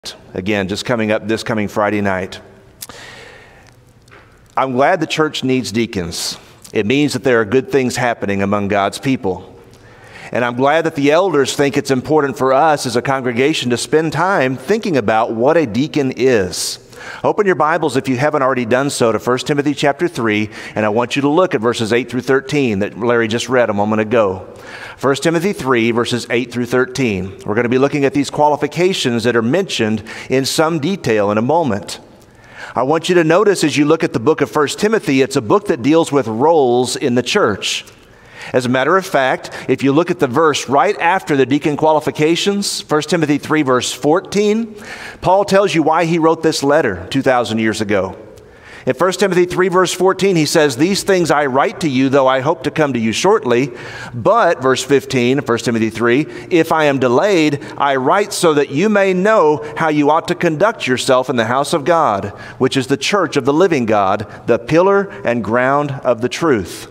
Again, just coming up this coming Friday night. I'm glad the church needs deacons. It means that there are good things happening among God's people. And I'm glad that the elders think it's important for us as a congregation to spend time thinking about what a deacon is. Open your Bibles, if you haven't already done so, to 1 Timothy chapter 3, and I want you to look at verses 8 through 13 that Larry just read a moment ago. 1 Timothy 3, verses 8 through 13. We're going to be looking at these qualifications that are mentioned in some detail in a moment. I want you to notice as you look at the book of 1 Timothy, it's a book that deals with roles in the church. As a matter of fact, if you look at the verse right after the deacon qualifications, 1 Timothy 3, verse 14, Paul tells you why he wrote this letter 2,000 years ago. In 1 Timothy 3, verse 14, he says, "These things I write to you, though I hope to come to you shortly. But," verse 15, 1 Timothy 3, "if I am delayed, I write so that you may know how you ought to conduct yourself in the house of God, which is the church of the living God, the pillar and ground of the truth."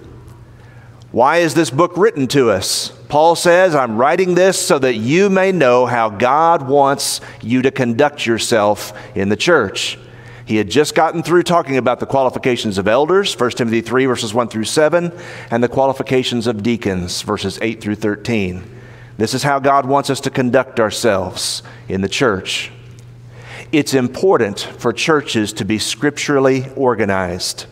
Why is this book written to us? Paul says, I'm writing this so that you may know how God wants you to conduct yourself in the church. He had just gotten through talking about the qualifications of elders, 1 Timothy 3, verses 1 through 7, and the qualifications of deacons, verses 8 through 13. This is how God wants us to conduct ourselves in the church. It's important for churches to be scripturally organized.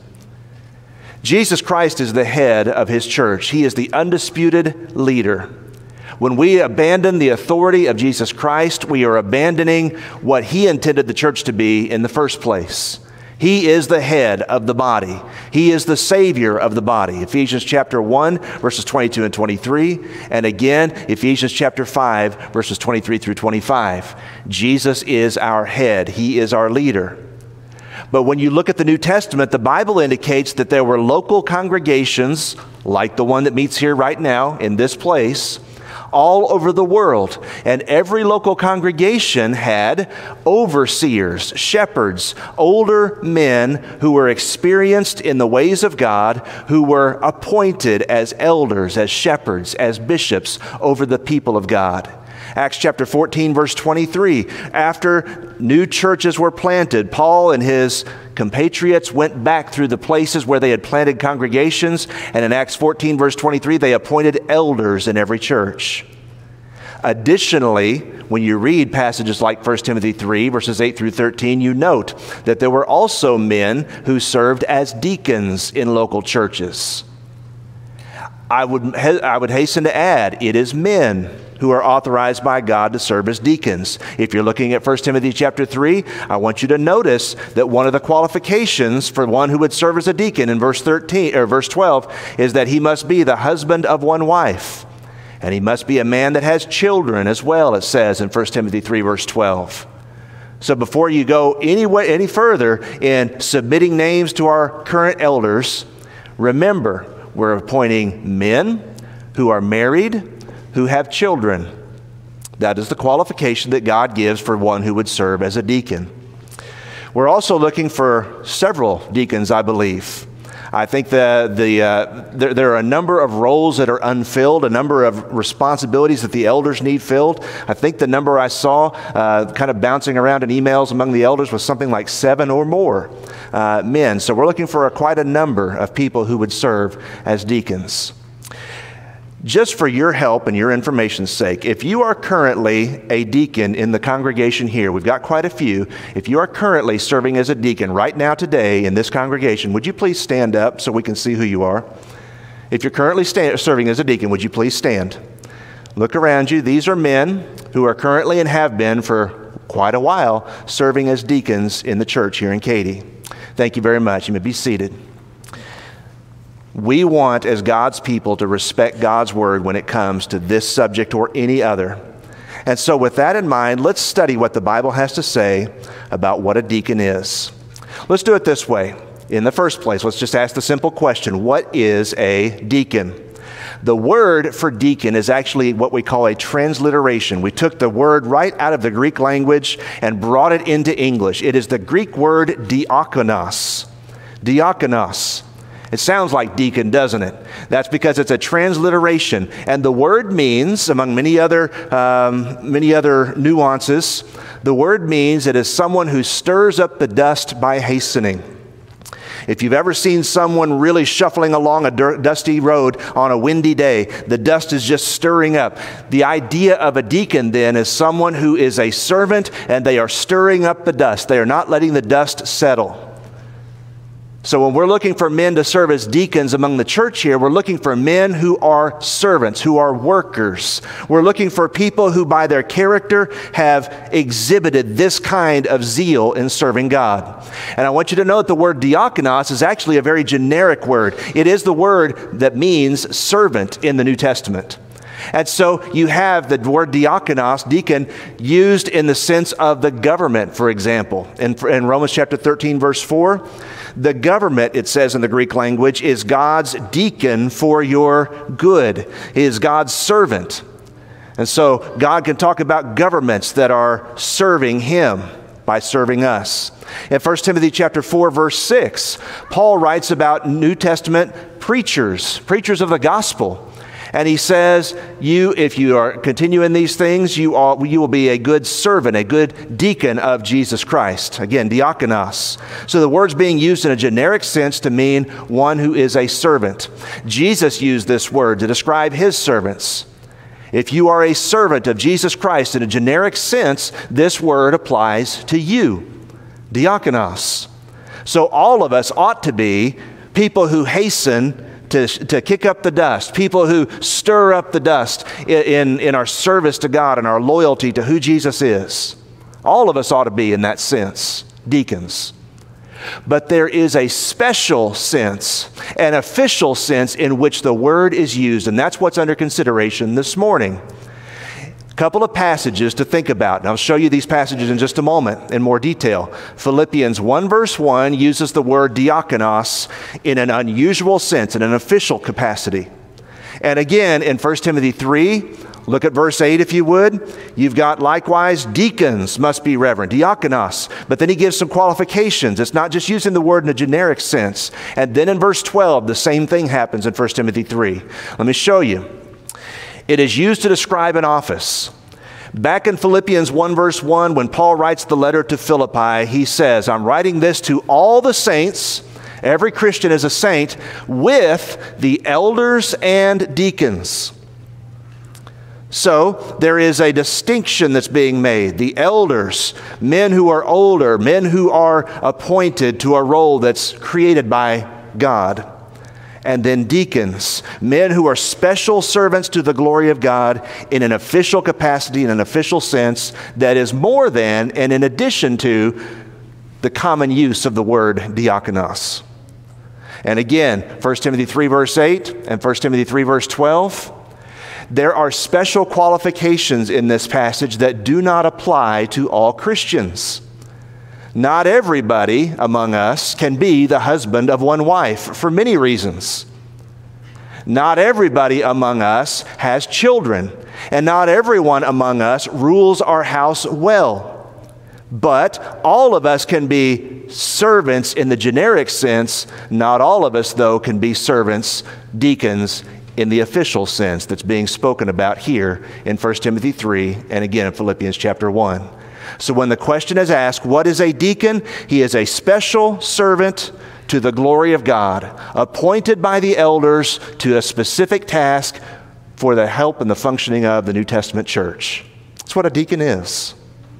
Jesus Christ is the head of his church. He is the undisputed leader. When we abandon the authority of Jesus Christ, we are abandoning what he intended the church to be in the first place. He is the head of the body. He is the Savior of the body. Ephesians chapter 1, verses 22 and 23, and again, Ephesians chapter 5, verses 23 through 25. Jesus is our head. He is our leader. But when you look at the New Testament, the Bible indicates that there were local congregations, like the one that meets here right now in this place, all over the world. And every local congregation had overseers, shepherds, older men who were experienced in the ways of God, who were appointed as elders, as shepherds, as bishops over the people of God. Acts chapter 14, verse 23, after new churches were planted, Paul and his compatriots went back through the places where they had planted congregations, and in Acts 14, verse 23, they appointed elders in every church. Additionally, when you read passages like 1 Timothy 3, verses 8 through 13, you note that there were also men who served as deacons in local churches. I would hasten to add, it is men who are authorized by God to serve as deacons. If you're looking at 1 Timothy chapter 3, I want you to notice that one of the qualifications for one who would serve as a deacon in verse 12 is that he must be the husband of one wife. And he must be a man that has children as well, it says in 1 Timothy 3, verse 12. So before you go any further in submitting names to our current elders, remember, we're appointing men who are married, who have children. That is the qualification that God gives for one who would serve as a deacon. We're also looking for several deacons, I believe. I think there are a number of roles that are unfilled, a number of responsibilities that the elders need filled. I think the number I saw kind of bouncing around in emails among the elders was something like 7 or more men. So we're looking for quite a number of people who would serve as deacons. Just for your help and your information's sake, if you are currently a deacon in the congregation here, we've got quite a few. If you are currently serving as a deacon right now today in this congregation, would you please stand up so we can see who you are? If you're currently serving as a deacon, would you please stand? Look around you. These are men who are currently and have been for quite a while serving as deacons in the church here in Katy. Thank you very much. You may be seated. We want, as God's people, to respect God's word when it comes to this subject or any other. And so with that in mind, let's study what the Bible has to say about what a deacon is. Let's do it this way. In the first place, let's just ask the simple question, what is a deacon? The word for deacon is actually what we call a transliteration. We took the word right out of the Greek language and brought it into English. It is the Greek word diakonos. Diakonos. It sounds like deacon, doesn't it? That's because it's a transliteration. And the word means, among many other nuances, the word means it is someone who stirs up the dust by hastening. If you've ever seen someone really shuffling along a dusty road on a windy day, the dust is just stirring up. The idea of a deacon then is someone who is a servant and they are stirring up the dust. They are not letting the dust settle. So when we're looking for men to serve as deacons among the church here, we're looking for men who are servants, who are workers. We're looking for people who by their character have exhibited this kind of zeal in serving God. And I want you to know that the word diakonos is actually a very generic word. It is the word that means servant in the New Testament. And so you have the word diakonos, deacon, used in the sense of the government, for example. In Romans chapter 13, verse 4, the government, it says in the Greek language, is God's deacon for your good. He is God's servant. And so God can talk about governments that are serving Him by serving us. In 1 Timothy chapter 4, verse 6, Paul writes about New Testament preachers of the gospel. And he says, if you are continuing these things, you will be a good servant, a good deacon of Jesus Christ. Again, diakonos. So the word's being used in a generic sense to mean one who is a servant. Jesus used this word to describe His servants. If you are a servant of Jesus Christ in a generic sense, this word applies to you, diakonos. So all of us ought to be people who hasten to kick up the dust, people who stir up the dust in our service to God and our loyalty to who Jesus is. All of us ought to be in that sense, deacons. But there is a special sense, an official sense in which the word is used, and that's what's under consideration this morning. Couple of passages to think about, and I'll show you these passages in just a moment in more detail. Philippians 1 verse 1 uses the word diakonos in an unusual sense, in an official capacity. And again, in 1 Timothy 3, look at verse 8 if you would. You've got likewise deacons must be reverent, diakonos. But then he gives some qualifications. It's not just using the word in a generic sense. And then in verse 12, the same thing happens in 1 Timothy 3. Let me show you. It is used to describe an office. Back in Philippians 1 verse 1, when Paul writes the letter to Philippi, he says, I'm writing this to all the saints, every Christian is a saint, with the elders and deacons. So there is a distinction that's being made. The elders, men who are older, men who are appointed to a role that's created by God. And then deacons, men who are special servants to the glory of God in an official capacity, in an official sense that is more than and in addition to the common use of the word diakonos. And again, 1 Timothy 3 verse 8 and 1 Timothy 3 verse 12, there are special qualifications in this passage that do not apply to all Christians. Not everybody among us can be the husband of one wife for many reasons. Not everybody among us has children, and not everyone among us rules our house well. But all of us can be servants in the generic sense. Not all of us, though, can be servants, deacons, in the official sense that's being spoken about here in 1 Timothy 3 and again in Philippians chapter 1. So when the question is asked, what is a deacon? He is a special servant to the glory of God, appointed by the elders to a specific task for the help and the functioning of the New Testament church. That's what a deacon is.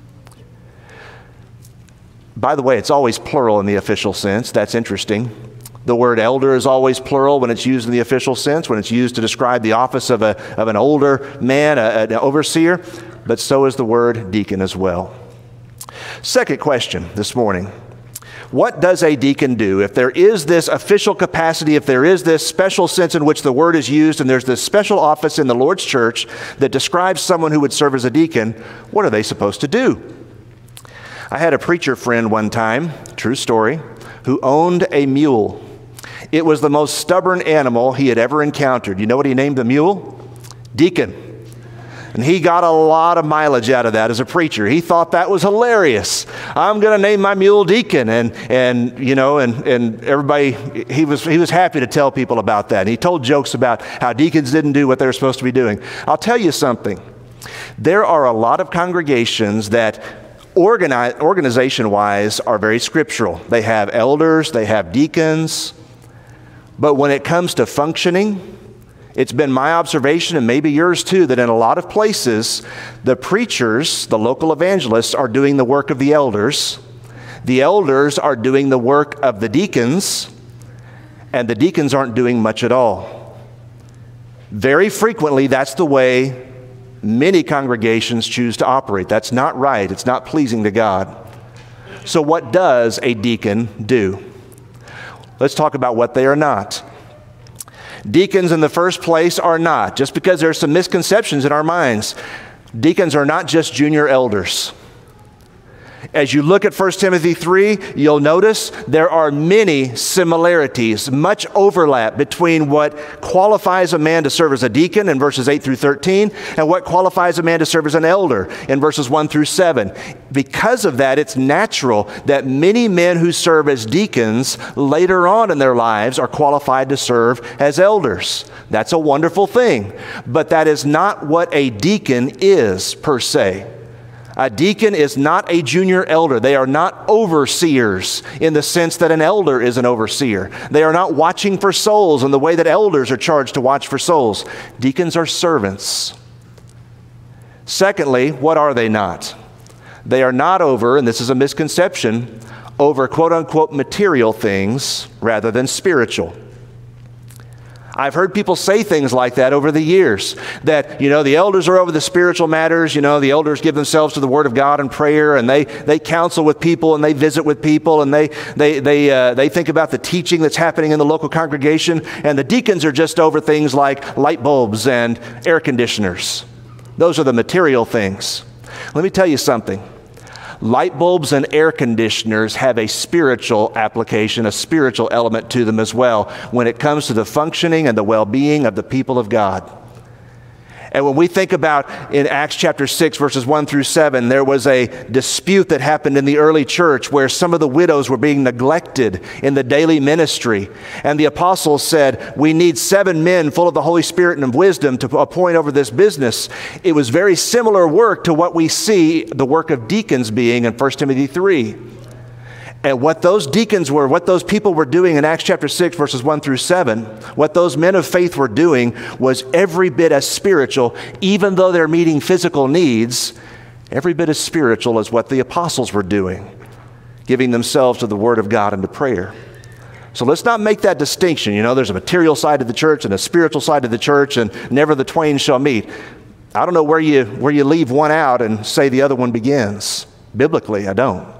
By the way, it's always plural in the official sense. That's interesting. The word elder is always plural when it's used in the official sense, when it's used to describe the office of an older man, an overseer, but so is the word deacon as well. Second question this morning. What does a deacon do? If there is this official capacity, if there is this special sense in which the word is used, and there's this special office in the Lord's church that describes someone who would serve as a deacon, what are they supposed to do? I had a preacher friend one time, true story, who owned a mule. It was the most stubborn animal he had ever encountered. You know what he named the mule? Deacon. And he got a lot of mileage out of that as a preacher. He thought that was hilarious. I'm going to name my mule Deacon. And everybody, he was happy to tell people about that. And he told jokes about how deacons didn't do what they were supposed to be doing. I'll tell you something. There are a lot of congregations that organization-wise are very scriptural. They have elders, they have deacons. But when it comes to functioning, it's been my observation, and maybe yours too, that in a lot of places, the preachers, the local evangelists, are doing the work of the elders. The elders are doing the work of the deacons, and the deacons aren't doing much at all. Very frequently, that's the way many congregations choose to operate. That's not right. It's not pleasing to God. So what does a deacon do? Let's talk about what they are not. Deacons in the first place are not, just because there are some misconceptions in our minds, deacons are not just junior elders. As you look at 1 Timothy 3, you'll notice there are many similarities, much overlap between what qualifies a man to serve as a deacon in verses 8 through 13 and what qualifies a man to serve as an elder in verses 1 through 7. Because of that, it's natural that many men who serve as deacons later on in their lives are qualified to serve as elders. That's a wonderful thing, but that is not what a deacon is per se. A deacon is not a junior elder. They are not overseers in the sense that an elder is an overseer. They are not watching for souls in the way that elders are charged to watch for souls. Deacons are servants. Secondly, what are they not? They are not over, and this is a misconception, over quote-unquote material things rather than spiritual. I've heard people say things like that over the years, that, the elders are over the spiritual matters, the elders give themselves to the Word of God and prayer, and they counsel with people, and they visit with people, and they think about the teaching that's happening in the local congregation, and the deacons are just over things like light bulbs and air conditioners. Those are the material things. Let me tell you something. Light bulbs and air conditioners have a spiritual application, a spiritual element to them as well when it comes to the functioning and the well-being of the people of God. And when we think about in Acts chapter 6, verses 1 through 7, there was a dispute that happened in the early church where some of the widows were being neglected in the daily ministry. And the apostles said, we need 7 men full of the Holy Spirit and of wisdom to appoint over this business. It was very similar work to what we see the work of deacons being in 1 Timothy 3. And what those deacons were, what those people were doing in Acts chapter 6, verses 1 through 7, what those men of faith were doing was every bit as spiritual, even though they're meeting physical needs, every bit as spiritual as what the apostles were doing, giving themselves to the Word of God and to prayer. So let's not make that distinction. There's a material side of the church and a spiritual side of the church, and never the twain shall meet. I don't know where you leave one out and say the other one begins. Biblically, I don't.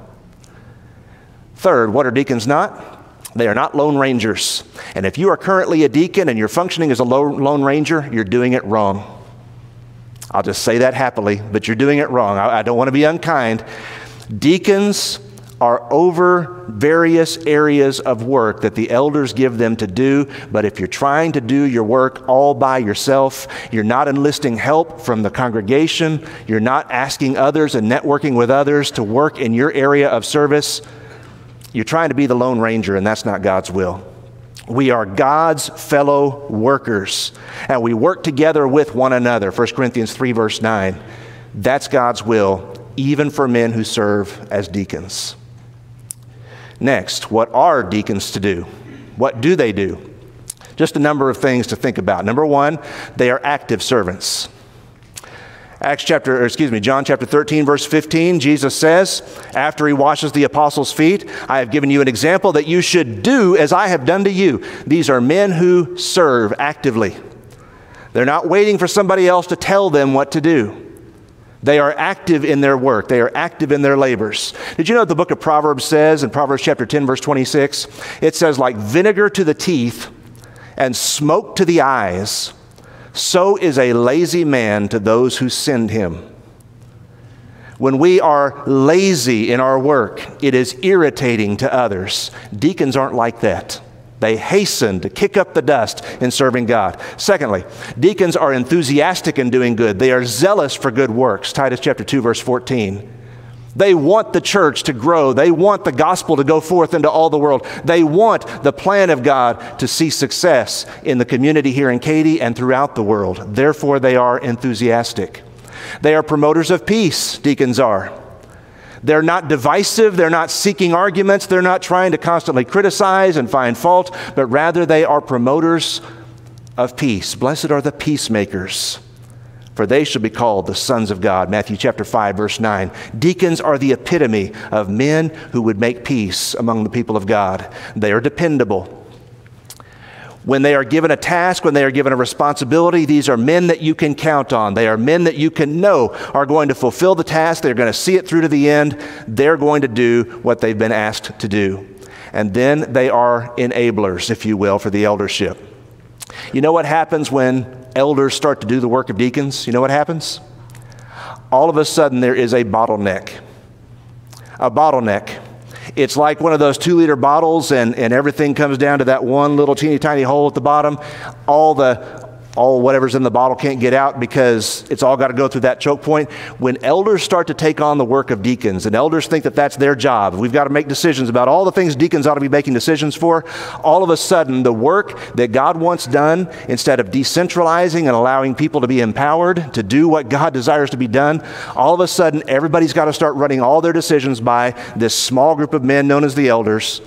Third, what are deacons not? They are not lone rangers. And if you are currently a deacon and you're functioning as a lone ranger, you're doing it wrong. I'll just say that happily, but you're doing it wrong. I don't want to be unkind. Deacons are over various areas of work that the elders give them to do, but if you're trying to do your work all by yourself, you're not enlisting help from the congregation, you're not asking others and networking with others to work in your area of service, you're trying to be the Lone Ranger, and that's not God's will. We are God's fellow workers, and we work together with one another. 1 Corinthians 3, verse 9. That's God's will, even for men who serve as deacons. Next, what are deacons to do? What do they do? Just a number of things to think about. Number one, they are active servants. John chapter 13, verse 15, Jesus says, after he washes the apostles' feet, I have given you an example that you should do as I have done to you. These are men who serve actively. They're not waiting for somebody else to tell them what to do. They are active in their work. They are active in their labors. Did you know what the book of Proverbs says in Proverbs chapter 10, verse 26? It says, like vinegar to the teeth and smoke to the eyes, so is a lazy man to those who send him. When we are lazy in our work, it is irritating to others. Deacons aren't like that. They hasten to kick up the dust in serving God. Secondly, deacons are enthusiastic in doing good. They are zealous for good works. Titus chapter 2, verse 14. They want the church to grow. They want the gospel to go forth into all the world. They want the plan of God to see success in the community here in Katy and throughout the world. Therefore, they are enthusiastic. They are promoters of peace, deacons are. They're not divisive. They're not seeking arguments. They're not trying to constantly criticize and find fault, but rather they are promoters of peace. Blessed are the peacemakers, for they shall be called the sons of God. Matthew chapter 5, verse 9. Deacons are the epitome of men who would make peace among the people of God. They are dependable. When they are given a task, when they are given a responsibility, these are men that you can count on. They are men that you can know are going to fulfill the task. They're going to see it through to the end. They're going to do what they've been asked to do. And then they are enablers, if you will, for the eldership. You know what happens when elders start to do the work of deacons? You know what happens? All of a sudden there is a bottleneck. A bottleneck. It's like one of those 2-liter bottles and everything comes down to that one little teeny tiny hole at the bottom. All whatever's in the bottle can't get out because it's all got to go through that choke point. When elders start to take on the work of deacons and elders think that that's their job, we've got to make decisions about all the things deacons ought to be making decisions for, all of a sudden the work that God wants done, instead of decentralizing and allowing people to be empowered to do what God desires to be done, all of a sudden everybody's got to start running all their decisions by this small group of men known as the elders,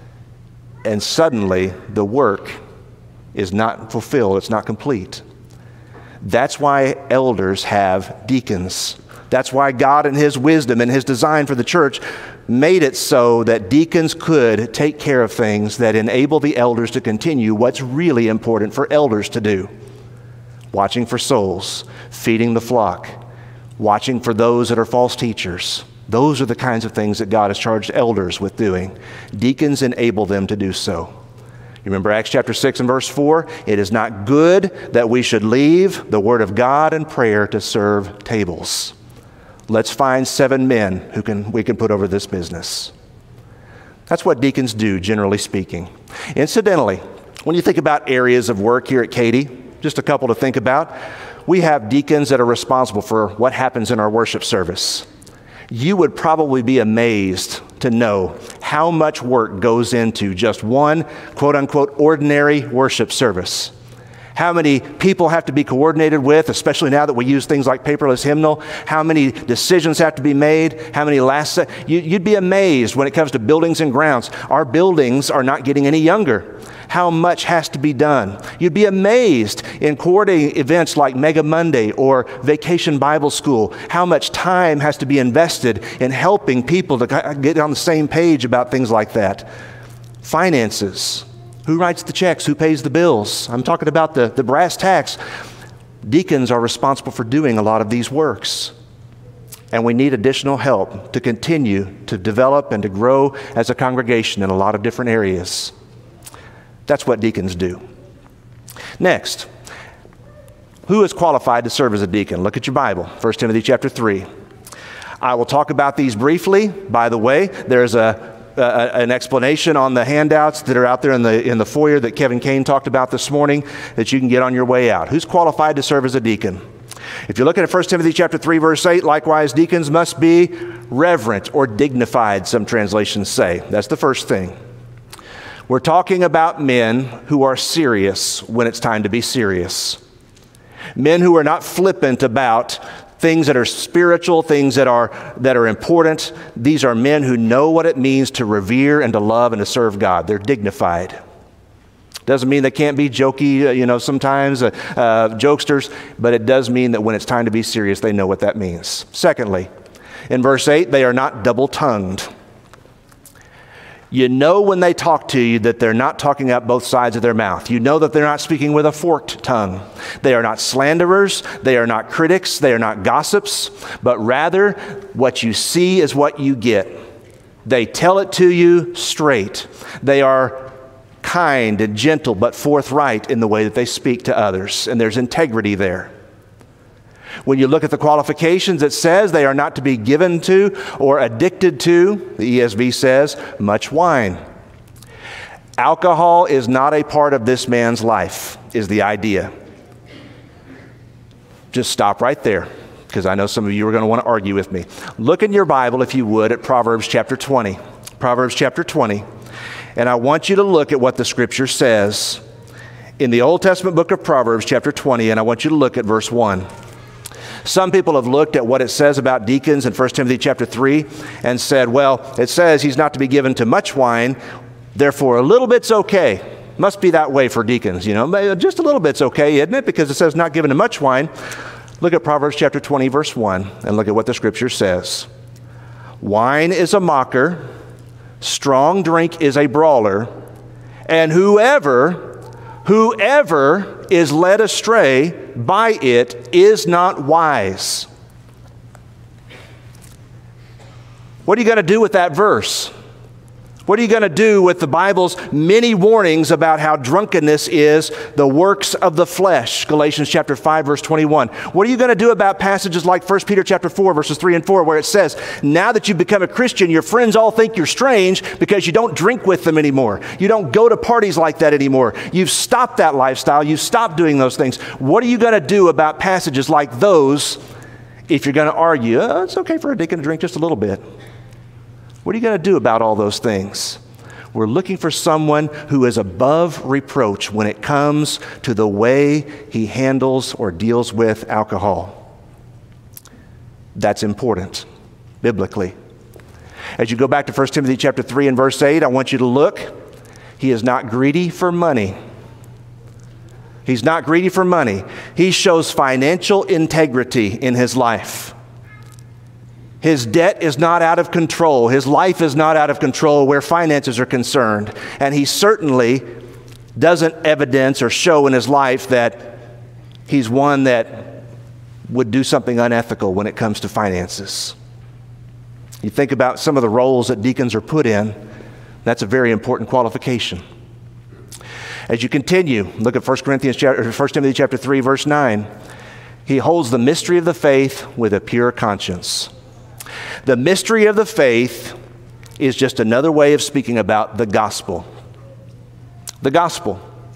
and suddenly the work is not fulfilled, it's not complete. That's why elders have deacons. That's why God in His wisdom and His design for the church made it so that deacons could take care of things that enable the elders to continue what's really important for elders to do. Watching for souls, feeding the flock, watching for those that are false teachers. Those are the kinds of things that God has charged elders with doing. Deacons enable them to do so. You remember Acts chapter 6 and verse 4? It is not good that we should leave the word of God and prayer to serve tables. Let's find 7 men who we can put over this business. That's what deacons do, generally speaking. Incidentally, when you think about areas of work here at Katy, just a couple to think about, we have deacons that are responsible for what happens in our worship service. You would probably be amazed to know how much work goes into just one quote-unquote ordinary worship service. How many people have to be coordinated with, especially now that we use things like paperless hymnal, how many decisions have to be made, how many you'd be amazed when it comes to buildings and grounds. Our buildings are not getting any younger. How much has to be done. You'd be amazed in coordinating events like Mega Monday or Vacation Bible School, how much time has to be invested in helping people to get on the same page about things like that. Finances. Who writes the checks? Who pays the bills? I'm talking about the brass tacks. Deacons are responsible for doing a lot of these works. And we need additional help to continue to develop and to grow as a congregation in a lot of different areas. That's what deacons do. Next, who is qualified to serve as a deacon? Look at your Bible, 1 Timothy chapter 3. I will talk about these briefly. By the way, there's an explanation on the handouts that are out there in the foyer that Kevin Kane talked about this morning that you can get on your way out. Who's qualified to serve as a deacon? If you look at 1 Timothy chapter 3, verse 8, likewise, deacons must be reverent or dignified, some translations say. That's the first thing. We're talking about men who are serious when it's time to be serious. Men who are not flippant about things that are spiritual, things that are important. These are men who know what it means to revere and to love and to serve God. They're dignified. Doesn't mean they can't be jokey, sometimes, jokesters, but it does mean that when it's time to be serious, they know what that means. Secondly, in verse 8, they are not double-tongued. You know when they talk to you that they're not talking out both sides of their mouth. You know that they're not speaking with a forked tongue. They are not slanderers. They are not critics. They are not gossips. But rather, what you see is what you get. They tell it to you straight. They are kind and gentle but forthright in the way that they speak to others. And there's integrity there. When you look at the qualifications, it says they are not to be given to or addicted to, the ESV says, much wine. Alcohol is not a part of this man's life, is the idea. Just stop right there, because I know some of you are going to want to argue with me. Look in your Bible, if you would, at Proverbs chapter 20. Proverbs chapter 20. And I want you to look at what the Scripture says in the Old Testament book of Proverbs chapter 20, and I want you to look at verse 1. Some people have looked at what it says about deacons in 1 Timothy chapter 3 and said, well, it says he's not to be given to much wine, therefore a little bit's okay. Must be that way for deacons, you know. Just a little bit's okay, isn't it? Because it says not given to much wine. Look at Proverbs chapter 20, verse 1, and look at what the Scripture says. Wine is a mocker, strong drink is a brawler, and whoever is led astray by it is not wise. What are you going to do with that verse? What are you going to do with the Bible's many warnings about how drunkenness is the works of the flesh? Galatians chapter 5, verse 21. What are you going to do about passages like 1 Peter chapter 4, verses 3 and 4, where it says, now that you've become a Christian, your friends all think you're strange because you don't drink with them anymore. You don't go to parties like that anymore. You've stopped that lifestyle. You've stopped doing those things. What are you going to do about passages like those if you're going to argue, it's okay for a deacon to drink just a little bit? What are you going to do about all those things? We're looking for someone who is above reproach when it comes to the way he handles or deals with alcohol. That's important, biblically. As you go back to 1 Timothy chapter 3 and verse 8, I want you to look. He is not greedy for money. He's not greedy for money. He shows financial integrity in his life. His debt is not out of control. His life is not out of control where finances are concerned. And he certainly doesn't evidence or show in his life that he's one that would do something unethical when it comes to finances. You think about some of the roles that deacons are put in, that's a very important qualification. As you continue, look at 1 Timothy chapter 3, verse 9. He holds the mystery of the faith with a pure conscience. The mystery of the faith is just another way of speaking about the gospel. The gospel.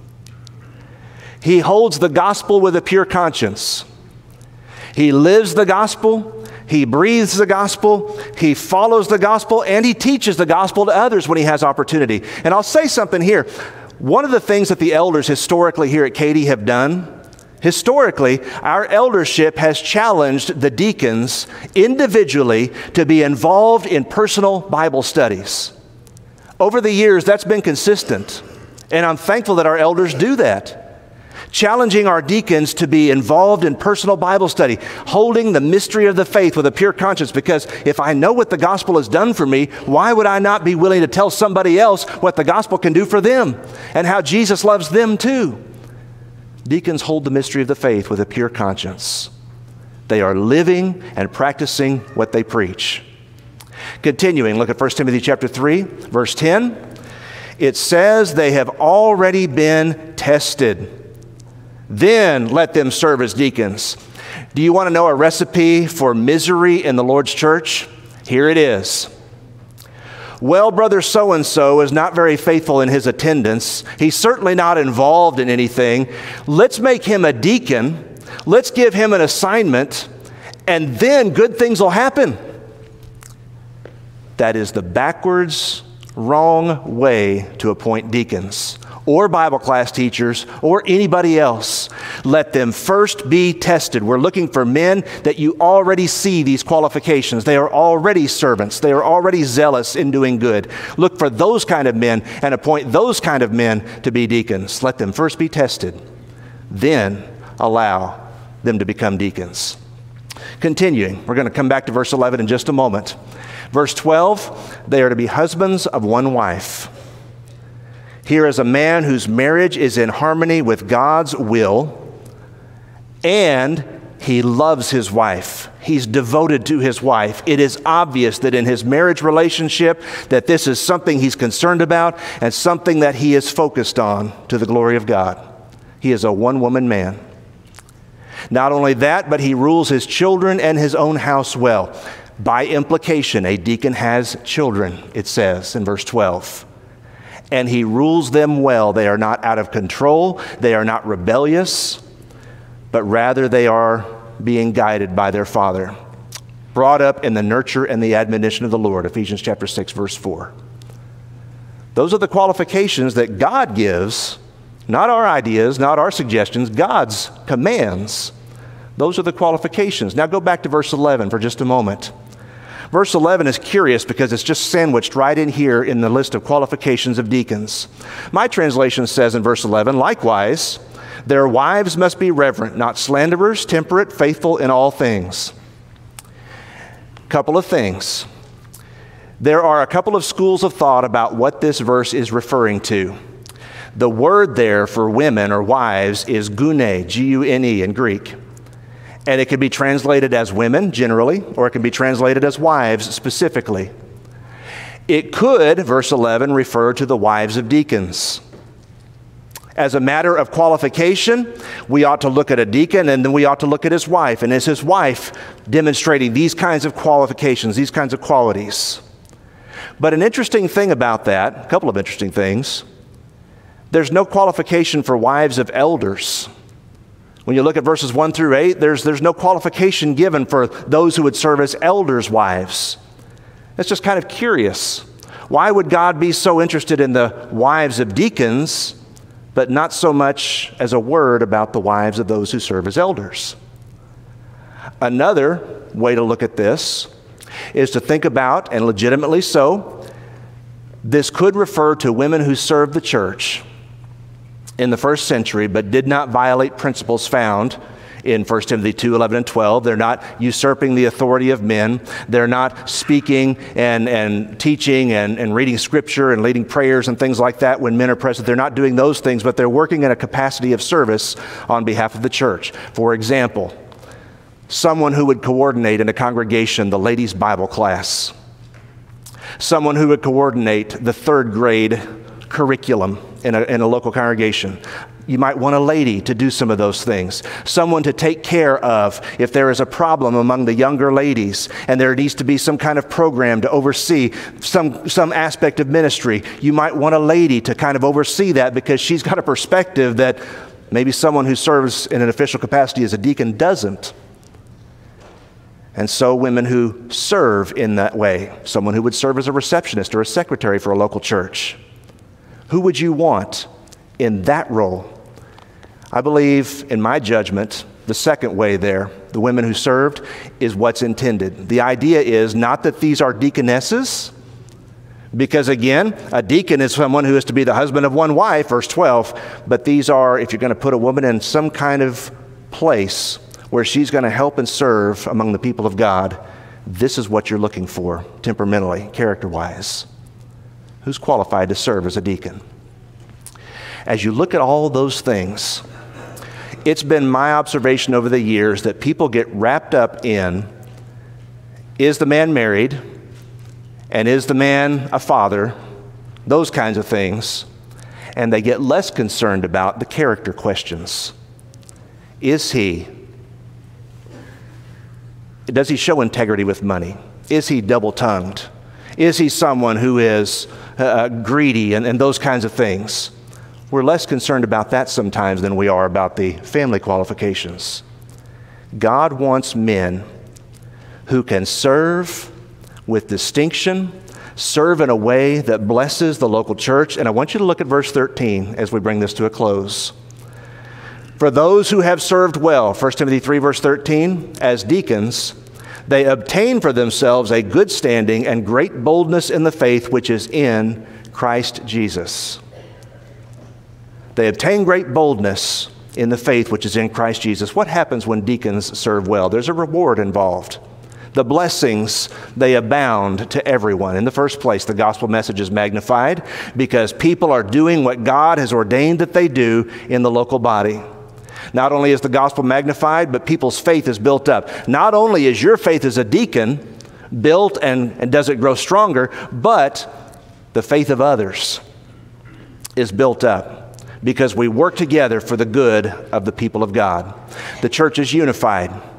He holds the gospel with a pure conscience. He lives the gospel. He breathes the gospel. He follows the gospel, and he teaches the gospel to others when he has opportunity. And I'll say something here. One of the things that the elders historically here at Katy have done, historically, our eldership has challenged the deacons individually to be involved in personal Bible studies. Over the years, that's been consistent, and I'm thankful that our elders do that. Challenging our deacons to be involved in personal Bible study, holding the mystery of the faith with a pure conscience, because if I know what the gospel has done for me, why would I not be willing to tell somebody else what the gospel can do for them and how Jesus loves them too? Deacons hold the mystery of the faith with a pure conscience. They are living and practicing what they preach. Continuing, look at 1 Timothy chapter 3, verse 10. It says they have already been tested. Then let them serve as deacons. Do you want to know a recipe for misery in the Lord's church? Here it is. Well, brother so-and-so is not very faithful in his attendance. He's certainly not involved in anything. Let's make him a deacon. Let's give him an assignment, and then good things will happen. That is the backwards, wrong way to appoint deacons or Bible class teachers or anybody else. Let them first be tested. We're looking for men that you already see these qualifications. They are already servants. They are already zealous in doing good. Look for those kind of men and appoint those kind of men to be deacons. Let them first be tested. Then allow them to become deacons. Continuing, we're going to come back to verse 11 in just a moment. Verse 12, they are to be husbands of one wife. Here is a man whose marriage is in harmony with God's will, and he loves his wife. He's devoted to his wife. It is obvious that in his marriage relationship that this is something he's concerned about and something that he is focused on to the glory of God. He is a one-woman man. Not only that, but he rules his children and his own house well. By implication, a deacon has children, it says in verse 12. and he rules them well. They are not out of control. They are not rebellious, but rather they are being guided by their Father, brought up in the nurture and the admonition of the Lord, Ephesians chapter 6, verse 4. Those are the qualifications that God gives, not our ideas, not our suggestions, God's commands. Those are the qualifications. Now go back to verse 11 for just a moment. Verse 11 is curious because it's just sandwiched right in here in the list of qualifications of deacons. My translation says in verse 11, likewise, their wives must be reverent, not slanderers, temperate, faithful in all things. Couple of things. There are a couple of schools of thought about what this verse is referring to. The word there for women or wives is gune, G-U-N-E in Greek. And it can be translated as women generally, or it can be translated as wives specifically. It could, verse 11, refer to the wives of deacons. As a matter of qualification, we ought to look at a deacon and then we ought to look at his wife. And is his wife demonstrating these kinds of qualifications, these kinds of qualities? But an interesting thing about that, a couple of interesting things, there's no qualification for wives of elders. When you look at verses 1 through 8, there's no qualification given for those who would serve as elders' wives. It's just kind of curious. Why would God be so interested in the wives of deacons, but not so much as a word about the wives of those who serve as elders? Another way to look at this is to think about, and legitimately so, this could refer to women who served the church in the first century but did not violate principles found in 1 Timothy 2, 11 and 12. They're not usurping the authority of men. They're not speaking and teaching and reading scripture and leading prayers and things like that when men are present. They're not doing those things, but they're working in a capacity of service on behalf of the church. For example, someone who would coordinate in a congregation the ladies' Bible class. Someone who would coordinate the third grade curriculum in a local congregation. You might want a lady to do some of those things. Someone to take care of if there is a problem among the younger ladies and there needs to be some kind of program to oversee some aspect of ministry. You might want a lady to kind of oversee that because she's got a perspective that maybe someone who serves in an official capacity as a deacon doesn't. And so women who serve in that way, someone who would serve as a receptionist or a secretary for a local church. Who would you want in that role? I believe, in my judgment, the second way there, the women who served, is what's intended. The idea is not that these are deaconesses, because again, a deacon is someone who is to be the husband of one wife, verse 12, but these are, if you're going to put a woman in some kind of place where she's going to help and serve among the people of God, this is what you're looking for, temperamentally, character-wise. Who's qualified to serve as a deacon? As you look at all those things, it's been my observation over the years that people get wrapped up in, is the man married? And is the man a father? Those kinds of things. And they get less concerned about the character questions. Does he show integrity with money? Is he double-tongued? Is he someone who is greedy and those kinds of things? We're less concerned about that sometimes than we are about the family qualifications. God wants men who can serve with distinction, serve in a way that blesses the local church. And I want you to look at verse 13 as we bring this to a close. For those who have served well, 1 Timothy 3, verse 13, as deacons, they obtain for themselves a good standing and great boldness in the faith which is in Christ Jesus. They obtain great boldness in the faith which is in Christ Jesus. What happens when deacons serve well? There's a reward involved. The blessings, they abound to everyone. In the first place, the gospel message is magnified because people are doing what God has ordained that they do in the local body. Not only is the gospel magnified, but people's faith is built up. Not only is your faith as a deacon built and does it grow stronger, but the faith of others is built up because we work together for the good of the people of God. The church is unified.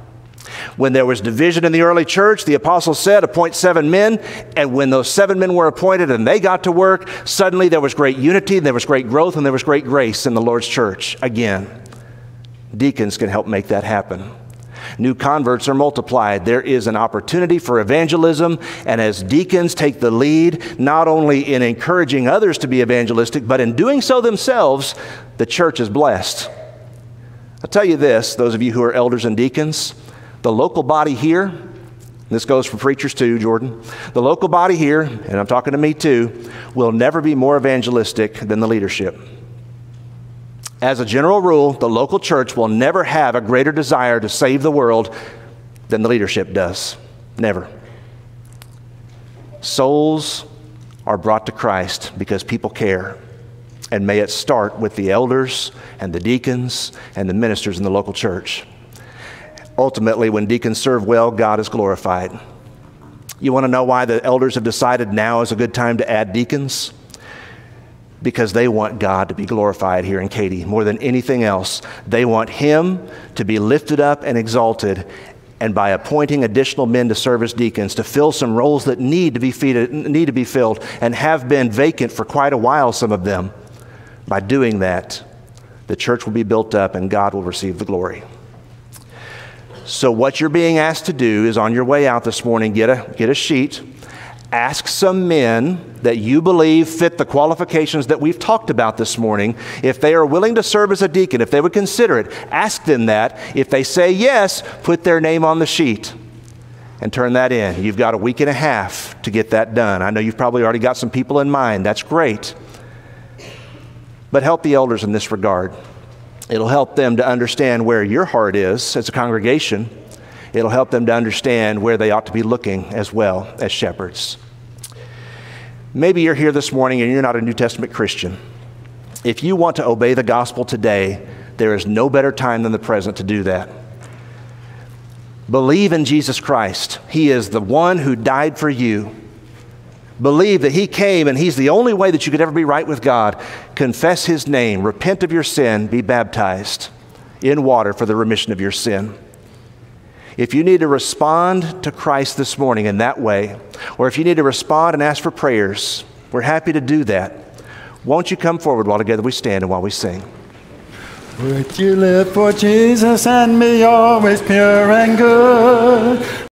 When there was division in the early church, the apostles said, appoint 7 men. And when those 7 men were appointed and they got to work, suddenly there was great unity, and there was great growth, and there was great grace in the Lord's church. Again, deacons can help make that happen. New converts are multiplied. There is an opportunity for evangelism, and as deacons take the lead, not only in encouraging others to be evangelistic, but in doing so themselves, the church is blessed. I'll tell you this, those of you who are elders and deacons, the local body here, this goes for preachers too, Jordan, the local body here, and I'm talking to me too, will never be more evangelistic than the leadership. As a general rule, the local church will never have a greater desire to save the world than the leadership does. Never. Souls are brought to Christ because people care. And may it start with the elders and the deacons and the ministers in the local church. Ultimately, when deacons serve well, God is glorified. You want to know why the elders have decided now is a good time to add deacons? Because they want God to be glorified here in Katy more than anything else. They want Him to be lifted up and exalted, and by appointing additional men to serve as deacons, to fill some roles that need to be filled and have been vacant for quite a while, some of them. By doing that, the church will be built up and God will receive the glory. So what you're being asked to do is, on your way out this morning, get a sheet. Ask some men that you believe fit the qualifications that we've talked about this morning. If they are willing to serve as a deacon, if they would consider it, ask them that. If they say yes, put their name on the sheet and turn that in. You've got a week and a half to get that done. I know you've probably already got some people in mind. That's great. But help the elders in this regard. It'll help them to understand where your heart is as a congregation. It'll help them to understand where they ought to be looking as well as shepherds. Maybe you're here this morning and you're not a New Testament Christian. If you want to obey the gospel today, there is no better time than the present to do that. Believe in Jesus Christ. He is the one who died for you. Believe that He came and He's the only way that you could ever be right with God. Confess His name, repent of your sin, be baptized in water for the remission of your sin. If you need to respond to Christ this morning in that way, or if you need to respond and ask for prayers, we're happy to do that. Won't you come forward while together we stand and while we sing? Would you live for Jesus and be always pure and good?